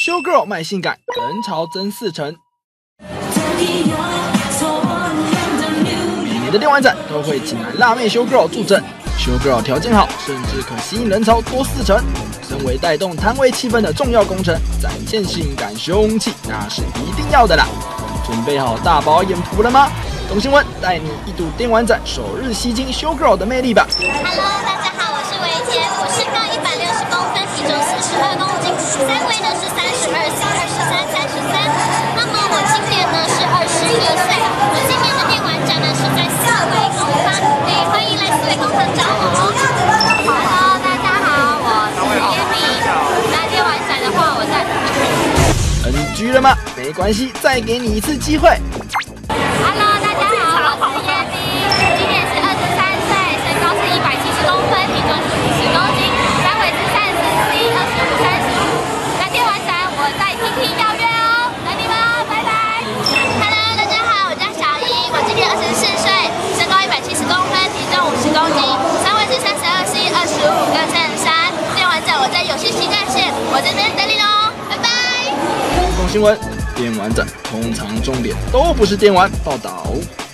Showgirl 卖性感，人潮增4成。每年的电玩展都会请来辣妹 Showgirl 助阵 ，Showgirl 条件好，甚至可吸引人潮多4成。身为带动摊位气氛的重要工程，展现性感凶器那是一定要的啦。准备好大饱眼福了吗？董新文带你一睹电玩展首日吸睛 Showgirl 的魅力吧。 Hello， 大家好，我是维杰，我身高160公分，体重42公斤，三围呢是32、23、33。那么我今年呢是21岁，我今年的电玩展呢是在四维工坊，欢迎来四维工坊找我哦。Hello， 大家好，我是耶米。那电玩展的话，我在。 NG 了吗？没关系，再给你一次机会。 Hello， 大家好，我是耶米，今年是23岁，身高是170公分，体重是50公斤，三围是34C、25、35。那电玩展我在TT邀约哦，等你们哦，拜拜。Hello， 大家好，我叫小英，我今年24岁，身高170公分，体重50公斤，三围是32C、25跟33。电玩展我在有信新干线，我这边等你喽，拜拜。 新闻，电玩展通常重点都不是电玩报道。